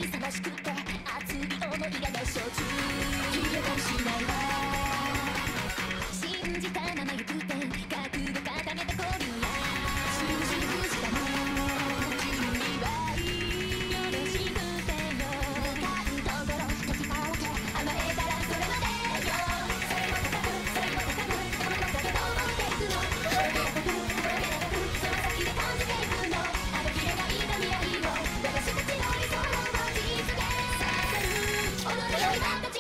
忙しくて熱い思いが熱唱中消えたりしないわ信じたまま行くて覚悟固めた今夜信じたも君はいいよろしくてよ向かうところ時だらけ甘えたらそれまでよそれも高くそれも高くどの中で登っていくの転げなくその先で感じていくのあの切れない未来を私たちの理想を実現させる踊るようになった